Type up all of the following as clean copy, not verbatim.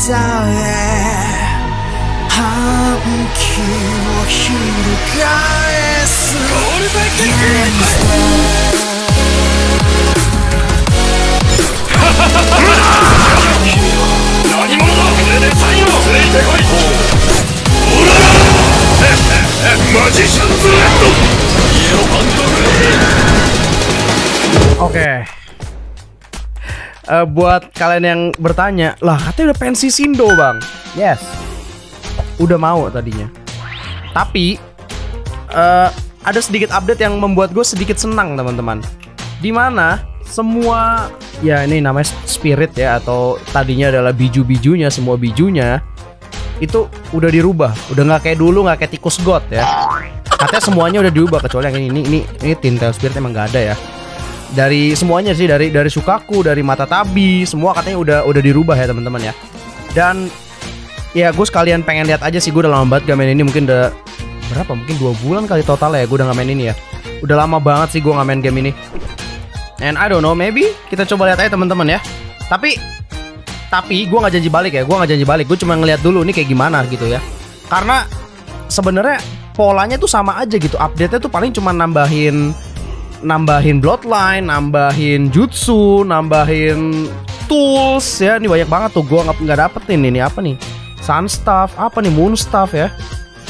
Oke. Buat kalian yang bertanya, lah katanya udah pensi Shindo bang. Yes, udah mau tadinya. Tapi ada sedikit update yang membuat gue sedikit senang teman-teman. Dimana semua, ya ini namanya spirit ya, atau tadinya adalah biju-bijunya, semua bijunya itu udah dirubah. Udah nggak kayak dulu, nggak kayak tikus god ya. Katanya semuanya udah diubah kecuali yang ini Tintail Spirit emang nggak ada ya. Dari semuanya sih, dari Shukaku, dari Mata Tabi, semua katanya udah dirubah ya teman-teman ya. Dan ya gue sekalian pengen lihat aja sih, gue udah lama banget gak main ini, mungkin udah berapa? Mungkin 2 bulan kali total ya gue udah gak main ini ya. Udah lama banget sih gue gak main game ini. And I don't know, maybe kita coba lihat aja teman-teman ya. Tapi gue nggak janji balik ya, gue cuma ngeliat dulu nih kayak gimana gitu ya. Karena sebenarnya polanya tuh sama aja gitu, update-nya tuh paling cuma nambahin bloodline, nambahin jutsu, nambahin tools ya. Ini banyak banget tuh, gue nggak dapetin ini apa nih, sun staff, apa nih, moon staff ya.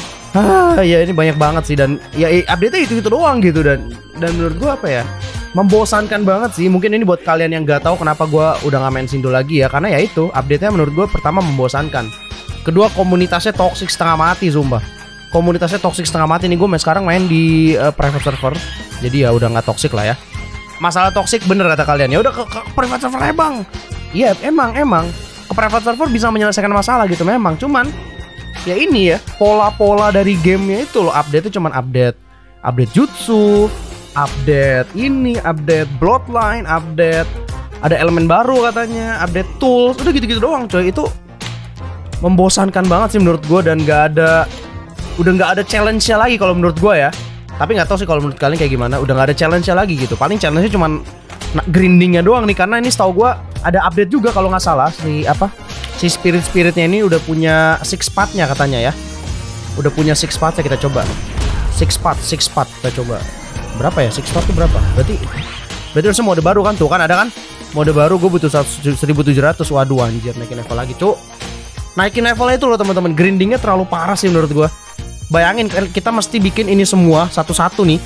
Ya ini banyak banget sih, dan ya update-nya itu doang gitu. Dan menurut gue apa ya, membosankan banget sih. Mungkin ini buat kalian yang nggak tahu kenapa gue udah nggak main Shindo lagi ya, karena ya itu update-nya menurut gue pertama membosankan, kedua komunitasnya toxic setengah mati sumpah. Komunitasnya toxic setengah mati nih. Gue sekarang main di private server, jadi ya udah nggak toxic lah ya. Masalah toxic bener kata kalian, ya udah ke private server ya bang. Iya emang ke private server bisa menyelesaikan masalah gitu memang. Cuman ya ini ya, pola-pola dari gamenya itu loh, update itu cuman update jutsu, update ini, update bloodline, update ada elemen baru katanya, update tools, udah gitu-gitu doang coy. Itu membosankan banget sih menurut gue, dan udah nggak ada challenge-nya lagi kalau menurut gue ya. Tapi nggak tahu sih kalau menurut kalian kayak gimana. Udah nggak ada challenge-nya lagi gitu. Paling challenge-nya cuman grindingnya doang nih. Karena ini setahu gue ada update juga kalau nggak salah, si spirit-spiritnya ini udah punya 6 part-nya katanya ya. Udah punya 6 part-nya, kita coba. 6 part kita coba. Berapa ya? 6 part itu berapa? Berarti harusnya mode baru kan? Tuh kan ada kan? Mode baru gue butuh 1700. Waduh anjir, naikin level lagi cuk. Naikin levelnya itu loh teman-teman. Grindingnya terlalu parah sih menurut gue. Bayangin kita mesti bikin ini semua satu-satu nih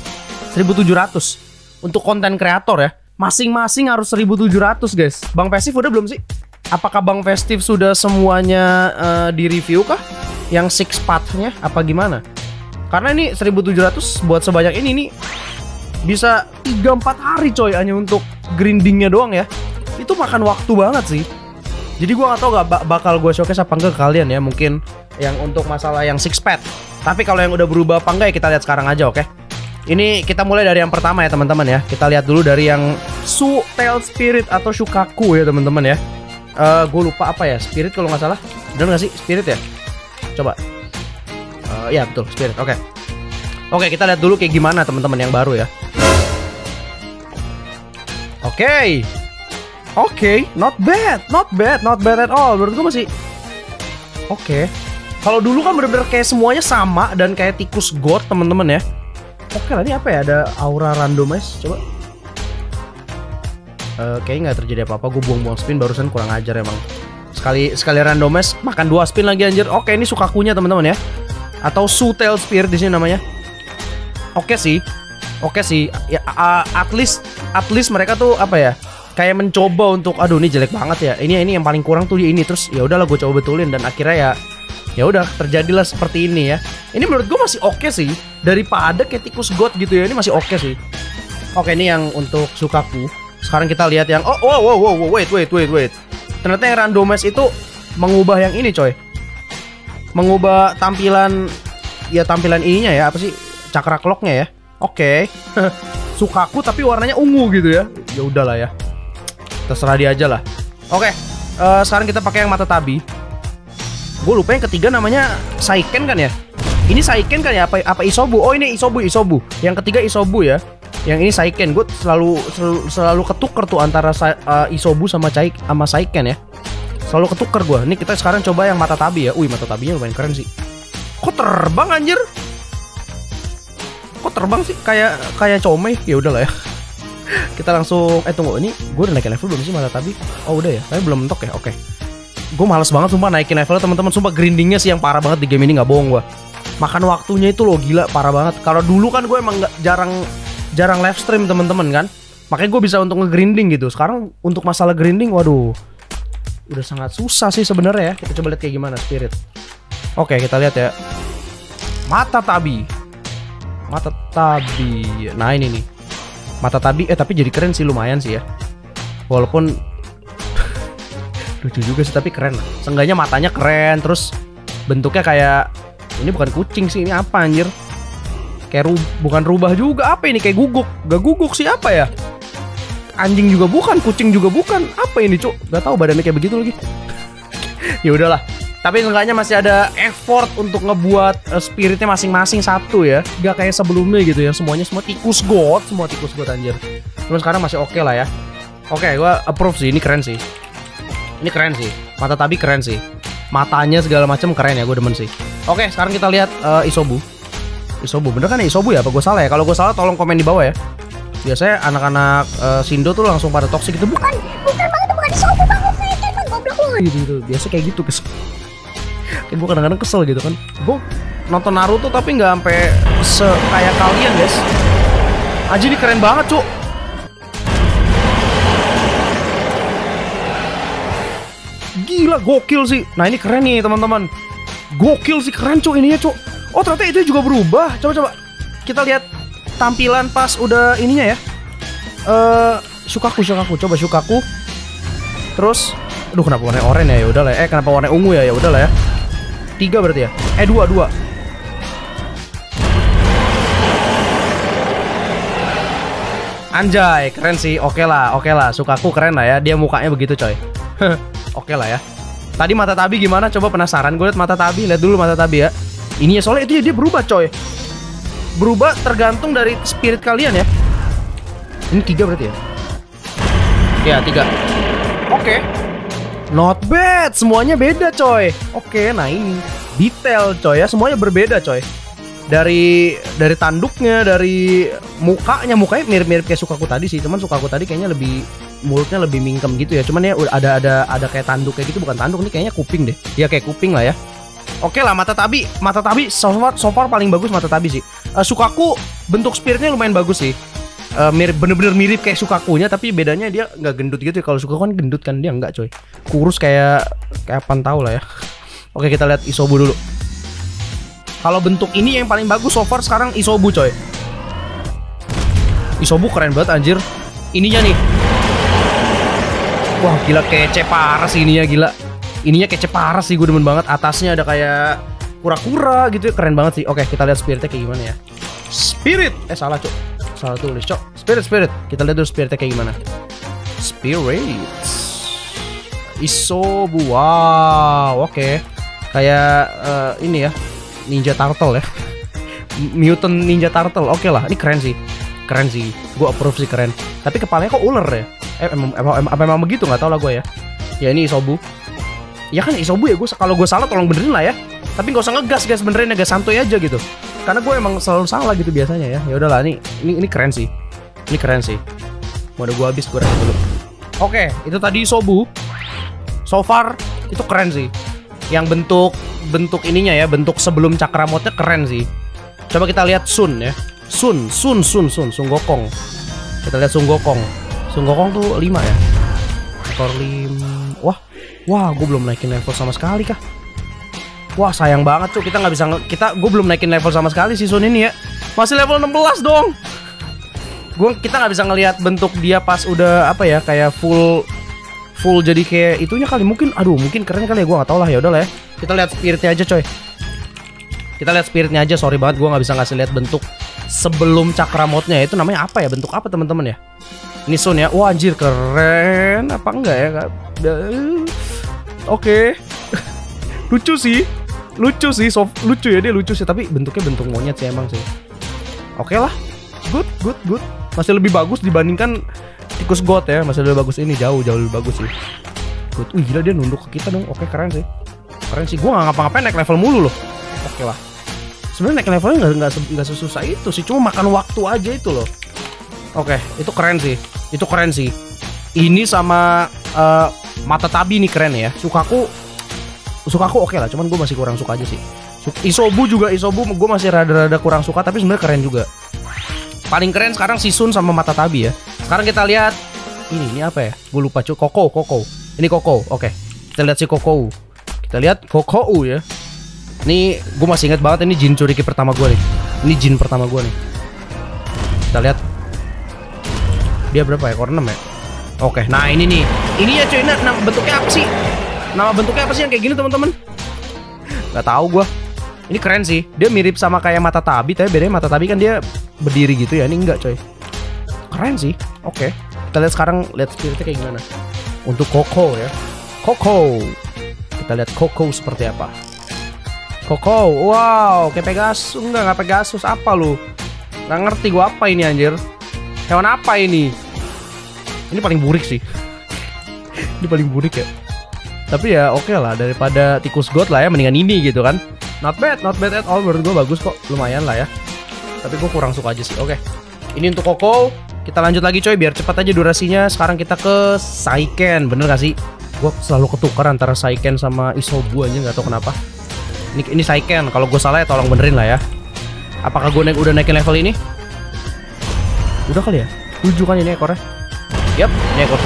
1700 untuk konten kreator ya. Masing-masing harus 1700 guys. Bang Festive udah belum sih? Apakah Bang Festive sudah semuanya di-review kah? Yang 6 part-nya apa gimana? Karena ini 1700 buat sebanyak ini nih bisa 3-4 hari coy hanya untuk grindingnya doang ya. Itu makan waktu banget sih. Jadi gue gak tau bakal gue showcase apa enggak ke kalian ya. Mungkin yang untuk masalah yang 6 part. Tapi kalau yang udah berubah apa enggak ya kita lihat sekarang aja, oke? Ini kita mulai dari yang pertama ya teman-teman ya. Kita lihat dulu dari yang Tail Spirit atau Shukaku ya teman-teman ya. Gue lupa apa ya, Spirit kalau nggak salah. Bener nggak sih Spirit ya? Coba. Ya betul Spirit, oke. Oke, kita lihat dulu kayak gimana teman-teman yang baru ya. Oke, not bad at all. Menurut gue masih oke. Kalau dulu kan bener-bener kayak semuanya sama dan kayak tikus god teman-teman ya. Oke lah, ini apa ya? Ada aura randomize, coba. Kayaknya nggak terjadi apa-apa. Gue buang-buang spin barusan, kurang ajar emang. Sekali randomize makan 2 spin lagi anjir. Oke, ini Shukakunya teman-teman ya. Atau Tail Spirit di sini namanya. Oke sih. Ya, at least mereka tuh apa ya? Kayak mencoba untuk, aduh ini jelek banget ya. Ini yang paling kurang tuh ini. Terus ya udahlah gue coba betulin dan akhirnya ya udah terjadilah seperti ini ya. Ini menurut gue masih oke sih, daripada kayak tikus god gitu ya. Ini masih oke sih. Oke, ini yang untuk Shukaku. Sekarang kita lihat yang wait. Ternyata yang randomize itu mengubah yang ini coy. Mengubah tampilan ininya ya, apa sih? Cakra clocknya ya. Oke. Shukaku tapi warnanya ungu gitu ya. Ya udahlah ya. Terserah dia aja lah. Oke, sekarang kita pakai yang Mata Tabi. Gue lupa yang ketiga namanya Saiken kan ya. Ini Saiken kan ya? Apa Isobu? Oh ini Isobu. Yang ketiga Isobu ya. Yang ini Saiken. Gue selalu ketuker tuh antara Isobu sama Saiken ya. Selalu ketuker gue. Nih kita sekarang coba yang mata tabi ya. Wih, mata tabinya lumayan keren sih. Kok terbang anjir? Kok terbang sih? Kayak comey. Ya udahlah ya. Kita langsung tunggu, ini gue udah naikin level belum sih mata tabi? Oh udah ya, tapi belum mentok ya. Oke. Gue males banget sumpah naikin level teman-teman. Sumpah grindingnya sih yang parah banget di game ini, nggak bohong gue. Makan waktunya itu loh, gila parah banget. Kalau dulu kan gue emang jarang live stream teman-teman kan. Makanya gue bisa untuk nge-grinding gitu. Sekarang untuk masalah grinding, waduh, udah sangat susah sih sebenarnya ya. Kita coba lihat kayak gimana Spirit. Oke, kita lihat ya. Mata tabi. Mata tabi. Nah ini nih. Mata tabi, tapi jadi keren sih, lumayan sih ya. Walaupun lucu juga sih, tapi keren. Seenggaknya matanya keren, terus bentuknya kayak, ini bukan kucing sih, ini apa anjir? Kayak bukan rubah juga, apa ini? Kayak guguk. Gak guguk sih, apa ya? Anjing juga bukan, kucing juga bukan. Apa ini, Cuk? Gak tahu badannya kayak begitu lagi. Ya udahlah. Tapi seenggaknya masih ada effort untuk ngebuat spiritnya masing-masing satu ya. Gak kayak sebelumnya gitu ya. Semua tikus god, semua tikus god anjir. Cuma sekarang masih oke lah ya. Oke, gue approve sih, ini keren sih. Ini keren sih. Mata tabi keren sih. Matanya segala macam keren ya, gue demen sih. Oke, sekarang kita lihat Isobu. Isobu, bener kan ya Isobu ya? Apa gue salah ya? Kalau gue salah tolong komen di bawah ya. Biasanya anak-anak Shindo tuh langsung pada toxic gitu. Bukan banget, bukan Isobu banget. Goblok lu gitu. Biasa kayak gitu kesel. Kayak gue kadang-kadang kesel gitu kan. Gue nonton Naruto tapi nggak sampai kayak kalian guys. Aji ini keren banget Cuk. Gila, gokil sih. Nah ini keren nih teman-teman. Gokil sih, keren Cuk ininya Cuk. Oh ternyata itu juga berubah. Coba kita lihat tampilan pas udah ininya ya. Shukaku. Coba Shukaku. Terus, aduh kenapa warna oranye ya? Ya udahlah. Kenapa warna ungu ya? Ya udahlah ya. 3 berarti ya? 2. Anjay, keren sih. Oke lah. Shukaku keren lah ya. Dia mukanya begitu coy. Oke lah ya. Tadi mata tabi gimana? Coba penasaran. Gue liat mata tabi. Lihat dulu mata tabi ya. Ini ya soalnya itu ya dia berubah coy. Berubah tergantung dari spirit kalian ya. Ini 3 berarti ya? Ya 3. Oke. Not bad. Semuanya beda coy. Oke, nah ini detail coy ya. Semuanya berbeda coy. Dari tanduknya, dari mukanya mirip-mirip kayak Shukaku tadi sih. Cuman Shukaku tadi kayaknya lebih, mulutnya lebih mingkem gitu ya. Cuman ya ada kayak tanduk kayak gitu, bukan tanduk, ini kayaknya kuping deh. Ya kayak kuping lah ya. Oke lah, mata tabi so far paling bagus mata tabi sih. Shukaku bentuk spiritnya lumayan bagus sih. Bener-bener mirip kayak Shukakunya, tapi bedanya dia nggak gendut gitu ya. Kalau Shukaku kan gendut kan, dia nggak coy. Kurus kayak apaan tahu lah ya. Oke, kita lihat Isobu dulu. Kalau bentuk ini yang paling bagus so far sekarang Isobu coy. Isobu keren banget anjir. Ininya nih. Wah gila, kece parah sih ininya, gila. Ininya kece parah sih, gue demen banget. Atasnya ada kayak kura-kura gitu ya, keren banget sih. Oke, kita lihat spiritnya kayak gimana ya. Spirit! Salah cok. Salah tulis cok. Spirit. Kita lihat dulu spiritnya kayak gimana. Spirit Isobu. Wow, oke. Kayak ini ya, Ninja Turtle ya. Mutant Ninja Turtle. Oke lah, ini keren sih. Gue approve sih, keren. Tapi kepalanya kok ular ya? Emang begitu, nggak tahu lah gue ya. Ya ini Isobu. Ya kan Isobu ya, kalau gue salah tolong benerin lah ya. Tapi nggak usah ngegas guys, benerin agak santuy aja gitu. Karena gue emang selalu salah gitu biasanya ya. Ya udahlah, ini keren sih. Ini keren sih. Mode gue habis, gue reset dulu. Oke, itu tadi Isobu. So far itu keren sih. Yang bentuk ininya ya, bentuk sebelum Cakramotnya keren sih. Coba kita lihat Sun ya. Sun Gokong. Kita lihat Sun Gokong. Sun Gokong tuh 5 ya. Skor 5. Wah, gue belum naikin level sama sekali kah? Wah, sayang banget tuh, kita nggak bisa gue belum naikin level sama sekali si Sun ini ya. Masih level 16 dong. Kita nggak bisa ngelihat bentuk dia pas udah apa ya, kayak full jadi kayak itunya kali, mungkin keren kali ya, gue nggak tahu lah. Ya udah lah ya, kita lihat spiritnya aja coy. Kita lihat spiritnya aja. Sorry banget gue nggak bisa ngasih lihat bentuk sebelum Cakramotnya. Itu namanya apa ya, bentuk apa teman-teman ya? Ini Sun ya. Wah anjir, keren apa enggak ya? Oke. Lucu sih, lucu ya, dia lucu sih, tapi bentuknya bentuk monyet sih emang sih. Oke lah, good. Masih lebih bagus dibandingkan tikus god ya, masih lebih bagus ini, jauh lebih bagus sih. good. Wih gila, dia nunduk ke kita dong. Oke, keren sih. Keren sih. Gue gak ngapa-ngapain naik level mulu loh. Oke lah. Sebenarnya naik levelnya nggak sesusah itu sih. Cuma makan waktu aja itu loh. Oke, itu keren sih. Itu keren sih. Ini sama mata tabi nih keren ya. Sukaku oke lah. Cuman gue masih kurang suka aja sih. Isobu gue masih rada-rada kurang suka. Tapi sebenarnya keren juga. Paling keren sekarang si Sun sama mata tabi ya. Sekarang kita lihat ini apa ya? Gue lupa cuy. Koko. Ini Koko. Oke. Kita lihat si Koko. Kita lihat Koko ya. Ini gue masih inget banget, ini Jin Curiki pertama gue nih. Ini Jin pertama gue nih. Kita lihat. Dia berapa ya? Ekor 6 ya? Oke. Nah ini nih. Ini ya cuy. Nah, bentuknya apa sih? Nama bentuknya apa sih yang kayak gini teman-teman? Gak tahu gue. Ini keren sih. Dia mirip sama kayak mata tabi. Tapi bedanya mata tabi kan dia berdiri gitu ya. Ini enggak coy. Keren sih. Oke. Kita lihat sekarang, lihat spiritnya kayak gimana. Untuk Koko ya. Koko. Kita lihat Koko seperti apa. Koko. Wow, kayak Pegasus. Enggak Pegasus. Apa lu? Nggak ngerti gua apa ini anjir. Hewan apa ini? Ini paling burik sih. Ini paling burik ya. Tapi ya oke lah, daripada tikus god lah ya, mendingan ini gitu kan. Not bad at all, menurut gua bagus kok. Lumayan lah ya. Tapi gua kurang suka aja sih. Oke. Ini untuk Koko. Kita lanjut lagi coy, biar cepat aja durasinya. Sekarang kita ke Saiken, bener gak sih? Gue selalu ketukar antara Saiken sama Isobu aja, nggak tahu kenapa. Ini Saiken, kalau gue salah ya tolong benerin lah ya. Apakah gue udah naikin level ini? Udah kali ya? 7 kan ini ekornya. Yap, ini ekor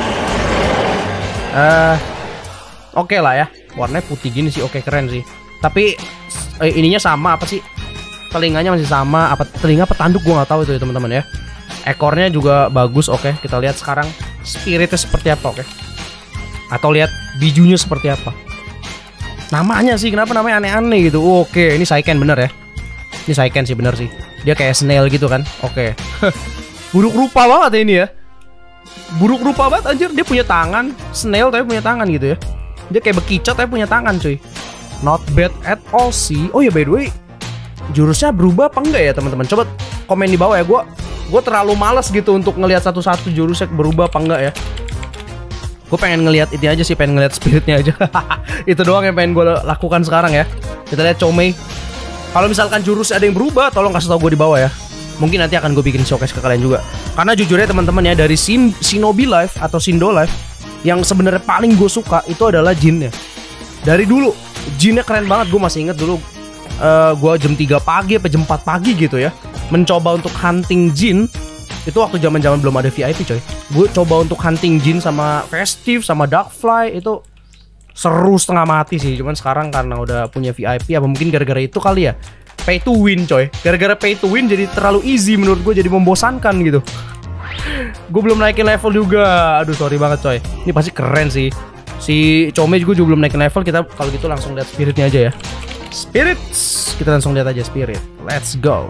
7. Oke lah ya, warnanya putih gini sih, oke keren sih. Tapi ininya sama apa sih? Telinganya masih sama, apa telinga petanduk gue nggak tahu itu ya teman-teman ya. Ekornya juga bagus, oke. Kita lihat sekarang spiritnya seperti apa, oke. Atau lihat bijunya seperti apa. Namanya sih, kenapa namanya aneh-aneh gitu. Oke, ini Saiken bener ya. Ini Saiken sih bener sih. Dia kayak snail gitu kan, oke. Buruk rupa banget ya ini ya. Buruk rupa banget anjir. Dia punya tangan, snail tapi punya tangan gitu ya. Dia kayak bekicot tapi punya tangan cuy. Not bad at all sih. Oh ya by the way, jurusnya berubah apa enggak ya teman-teman? Coba komen di bawah ya. Gue terlalu males gitu untuk ngelihat satu-satu jurusnya berubah apa enggak ya. Gue pengen ngelihat ini aja sih, pengen ngelihat spiritnya aja. Itu doang yang pengen gue lakukan sekarang ya. Kita lihat Chomei. Kalau misalkan jurus ada yang berubah, tolong kasih tau gue di bawah ya. Mungkin nanti akan gue bikin showcase ke kalian juga. Karena jujurnya teman-teman ya, dari Shinobi Life atau Shindo Life, yang sebenarnya paling gue suka itu adalah Jinnya. Dari dulu Jinnya keren banget. Gue masih inget dulu gue jam 3 pagi apa jam 4 pagi gitu ya, mencoba untuk hunting Jin. Itu waktu zaman-zaman belum ada VIP coy. Gue coba untuk hunting Jin sama Festive sama Darkfly. Itu seru setengah mati sih. Cuman sekarang karena udah punya VIP, apa mungkin gara-gara itu kali ya, pay to win coy. Gara-gara pay to win jadi terlalu easy menurut gue, jadi membosankan gitu. Gue belum naikin level juga. Aduh sorry banget coy. Ini pasti keren sih. Si Chomei juga belum naikin level. Kita kalau gitu langsung lihat spiritnya aja ya. Spirits, kita langsung lihat aja spirit. Let's go.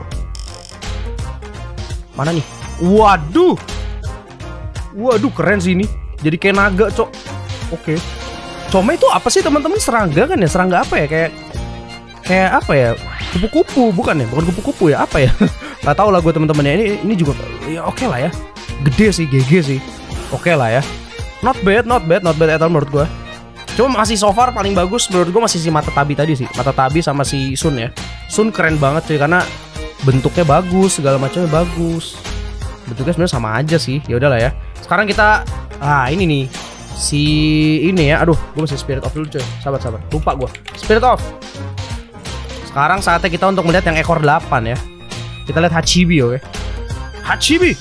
Mana nih? Waduh, keren sih ini. Jadi kayak naga, cok. Oke. Chomei itu apa sih teman-teman? Serangga kan ya? Serangga apa ya? Kayak apa ya? Kupu-kupu bukan ya? Bukan kupu-kupu ya? Apa ya? Gak tau lah gue teman-teman ya. Ini juga ya oke lah ya. Gede sih, GG sih. Oke lah ya. Not bad at all menurut gue. Cuma masih so far paling bagus menurut gue masih si mata tabi tadi sih. Mata tabi sama si Sun ya. Sun keren banget cuy, karena bentuknya bagus, segala macamnya bagus. Bentuknya sebenarnya sama aja sih. Ya udahlah ya. Sekarang kita ini nih. Si ini ya. Aduh, gue masih spirit off dulu cuy. Sabar. Lupa gue. Spirit off. Sekarang saatnya kita untuk melihat yang ekor 8 ya. Kita lihat Hachibi oke. Hachibi.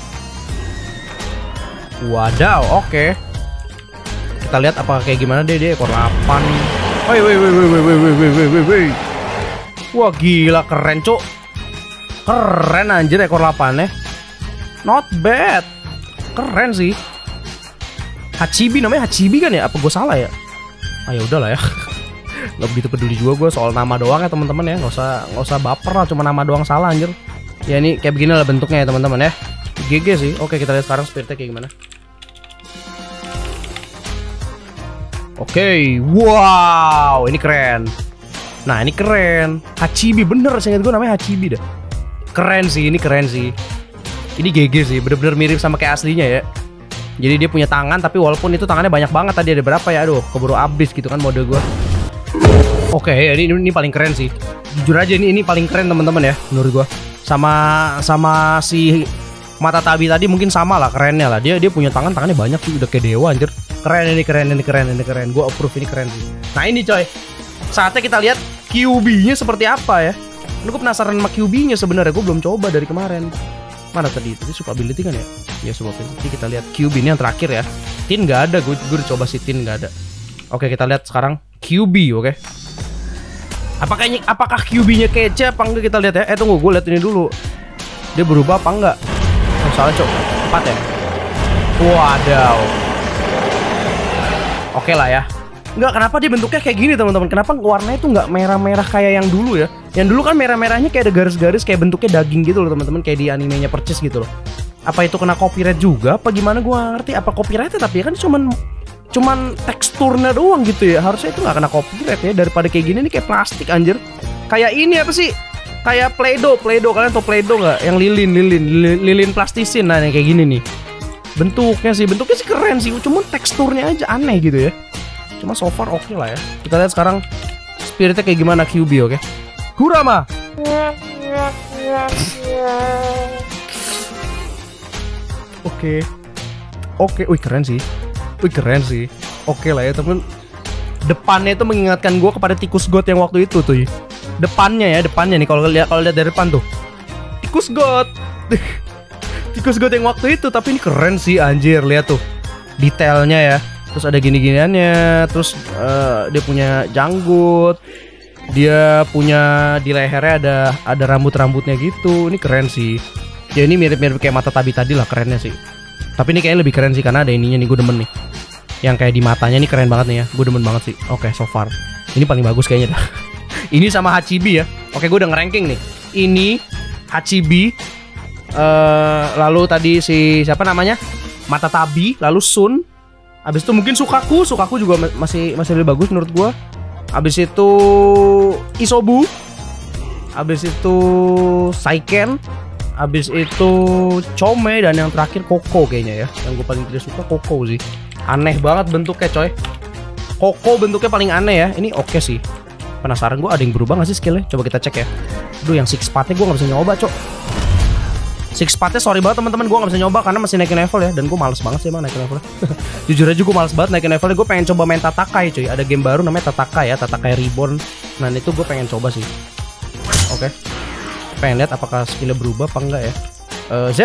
Wadaw, oke. Kita lihat apakah kayak gimana dia ekor 8. Woi. Wah gila keren cok. Keren anjir ekor 8 ya. Not bad. Keren sih. Hachibi namanya Hachibi kan ya? Apa gue salah ya? Ya udahlah ya. Gak begitu peduli juga gue soal nama doang ya teman-teman ya. Nggak usah baper lah, cuma nama doang salah anjir. Ya ini kayak begini lah bentuknya ya teman-teman ya. GG sih. Oke kita lihat sekarang spiritnya kayak gimana. Oke, wow, ini keren. Nah ini keren. Hachibi bener, saya ingat gue namanya Hachibi dah. Keren sih, ini keren sih. Ini GG sih, bener-bener mirip sama kayak aslinya ya. Jadi dia punya tangan, tapi walaupun itu tangannya banyak banget tadi, ada berapa ya? Aduh, keburu abis gitu kan mode gue. Oke, ini paling keren sih. Jujur aja ini paling keren teman-teman ya menurut gue. Sama si mata tabi tadi mungkin sama lah kerennya lah. Dia punya tangannya banyak sih, udah kayak dewa anjir. Keren. Gue approve, ini keren sih. Nah ini coy, saatnya kita lihat QB-nya seperti apa ya. Gue penasaran sama QB-nya sebenarnya, gue belum coba dari kemarin. Mana tadi suka ability kan ya? Ya suka ability. Kita lihat QB ini yang terakhir ya. Tin nggak ada, gue udah coba si Tin nggak ada. Oke, kita lihat sekarang QB, oke. Apakah QB-nya kece apa enggak, kita lihat ya. Tunggu, gue lihat ini dulu. Dia berubah apa enggak? Oh, salah cok, 4 ya. Wadaw. Oke lah ya. Enggak, kenapa dia bentuknya kayak gini teman-teman? Kenapa warnanya tuh nggak merah-merah kayak yang dulu ya? Yang dulu kan merah-merahnya kayak ada garis-garis, kayak bentuknya daging gitu loh teman-teman, kayak di animenya Purchase gitu loh. Apa itu kena copyright juga? Apa gimana? Gua ngerti. Apa copyright tapi kan cuman teksturnya doang gitu ya. Harusnya itu nggak kena copyright ya. Daripada kayak gini nih kayak plastik anjir. Kayak ini apa sih? Kayak Play-Doh. Kalian tau Play-Doh nggak? Yang lilin plastisin. Nah, yang kayak gini nih. Bentuknya sih keren sih. Cuma teksturnya aja aneh gitu ya. Cuma so far oke lah ya. Kita lihat sekarang spiritnya kayak gimana QB, oke? Kurama. Oke. Wih keren sih. Oke lah ya temen. Depannya itu mengingatkan gue kepada tikus god yang waktu itu tuh. Depannya nih kalau lihat dari depan tuh. Tikus god. Tikus god yang waktu itu, tapi ini keren sih anjir, lihat tuh. Detailnya ya. Terus ada gini-giniannya, terus dia punya janggut. Dia punya di lehernya ada rambut-rambutnya gitu. Ini keren sih. Ya ini mirip-mirip kayak mata tabi tadi lah, kerennya sih. Tapi ini kayaknya lebih keren sih karena ada ininya nih, gue demen nih. Yang kayak di matanya nih keren banget nih ya. Gue demen banget sih. Oke, so far. Ini paling bagus kayaknya dah. Ini sama Hachibi ya. Oke, gue udah nge-ranking nih. Ini Hachibi, lalu tadi si siapa namanya? Mata tabi, lalu Sun. Abis itu mungkin Sukaku juga masih lebih bagus menurut gue. Abis itu Isobu. Abis itu Saiken. Abis itu Chome. Dan yang terakhir Koko kayaknya ya. Yang gue paling tidak suka Koko sih. Aneh banget bentuknya coy. Koko bentuknya paling aneh ya. Ini oke sih. Penasaran gue ada yang berubah gak sih skillnya? Coba kita cek ya. Aduh yang six part-nya gue gak bisa nyoba cok. Six part-nya sorry banget teman-teman, gue gak bisa nyoba karena masih naikin level ya. Dan gue males banget sih emang naikin levelnya. Jujur aja gue males banget naikin levelnya. Gue pengen coba main Tatakai cuy. Ada game baru namanya Tatakai ya, Tatakai Reborn. Nah itu gue pengen coba sih. Oke. Pengen lihat apakah skillnya berubah apa enggak ya. Z.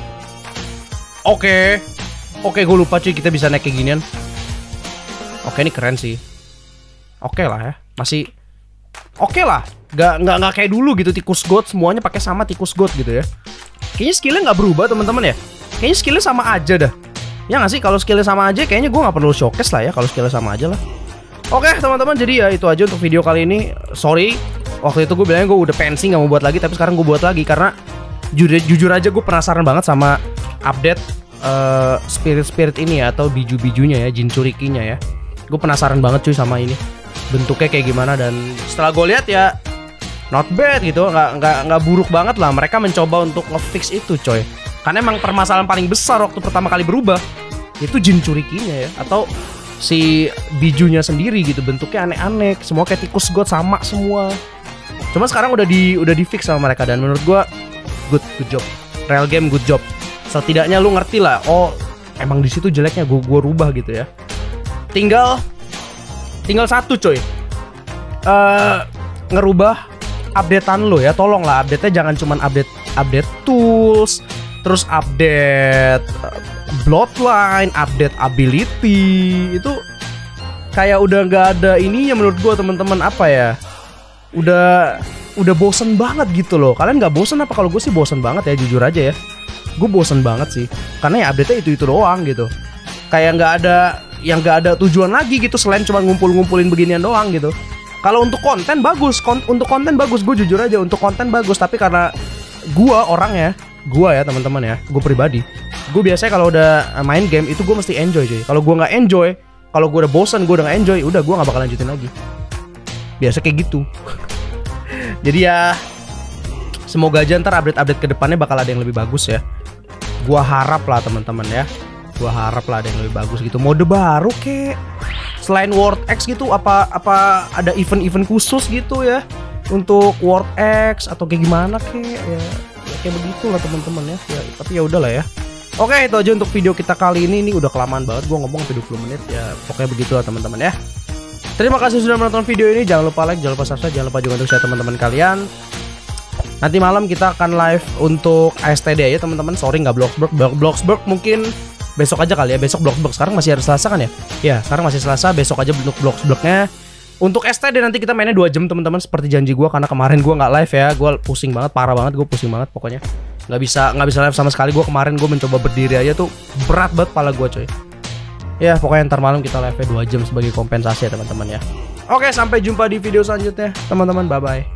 Oke, gue lupa cuy kita bisa naik kayak ginian. Oke, ini keren sih. Oke lah ya. Masih oke lah. Gak kayak dulu gitu tikus god semuanya pakai sama tikus god gitu ya. Kayaknya skillnya nggak berubah teman-teman ya. Kayaknya skillnya sama aja dah. Ya nggak sih, kalau skillnya sama aja kayaknya gue nggak perlu showcase lah ya kalau skillnya sama aja lah. Oke teman-teman, jadi ya itu aja untuk video kali ini. Sorry, waktu itu gue bilangnya gue udah pensi nggak mau buat lagi, tapi sekarang gue buat lagi karena jujur aja gue penasaran banget sama update spirit ini ya, atau biju-bijunya ya, Jinchurikinya ya. Gue penasaran banget cuy sama ini bentuknya kayak gimana, dan setelah gue lihat ya not bad gitu, nggak buruk banget lah. Mereka mencoba untuk nge-fix itu coy, karena emang permasalahan paling besar waktu pertama kali berubah itu Jinchurikinya ya, atau si bijunya sendiri gitu, bentuknya aneh-aneh, semua kayak tikus god sama semua. Cuma sekarang udah di fix sama mereka, dan menurut gua good job. Real game good job. Setidaknya lu ngerti lah, oh emang di situ jeleknya, gua rubah gitu ya. Tinggal satu coy, ngerubah updatean lo ya. Tolonglah update-nya jangan cuman update tools, terus update bloodline, update ability. Itu kayak udah nggak ada ininya menurut gua teman-teman. Apa ya, udah bosen banget gitu loh. Kalian nggak bosen apa? Kalau gue sih bosen banget ya, jujur aja ya. Gue bosen banget sih, karena ya update-nya itu doang gitu. Kayak nggak ada tujuan lagi gitu selain cuma ngumpulin beginian doang gitu. Kalau untuk konten bagus, gue jujur aja untuk konten bagus. Tapi karena gue ya teman-teman ya, gue pribadi, gue biasanya kalau udah main game itu gue mesti enjoy cuy. Kalau gue nggak enjoy, kalau gue udah bosan, gue udah nggak enjoy, udah gue nggak bakal lanjutin lagi. Biasa kayak gitu. Jadi ya semoga aja ntar update kedepannya bakal ada yang lebih bagus ya. Gue harap lah teman-teman ya. Gua harap lah ada yang lebih bagus gitu. Mode baru kek. Selain World X gitu, apa ada event-event khusus gitu ya untuk World X atau kayak gimana kek ya, kayak begitulah teman-teman ya. Tapi ya udahlah ya. Oke, itu aja untuk video kita kali ini. Ini udah kelamaan banget gua ngomong sampai 20 menit ya. Pokoknya begitulah teman-teman ya. Terima kasih sudah menonton video ini. Jangan lupa like, jangan lupa subscribe, jangan lupa juga untuk share teman-teman kalian. Nanti malam kita akan live untuk ASTD ya teman-teman. Sorry nggak Bloxburg mungkin besok aja kali ya. Besok Bloxburg, sekarang masih hari Selasa kan ya? Ya sekarang masih Selasa, besok aja untuk Bloxburgnya. Untuk STD nanti kita mainnya 2 jam teman-teman, seperti janji gue. Karena kemarin gue nggak live ya, gue pusing banget, parah banget, gue pusing banget pokoknya. Nggak bisa live sama sekali. Gue kemarin gue mencoba berdiri aja tuh berat banget pala gue coy. Ya pokoknya ntar malam kita live 2 jam sebagai kompensasi ya teman-teman ya. Oke, sampai jumpa di video selanjutnya teman-teman, bye bye.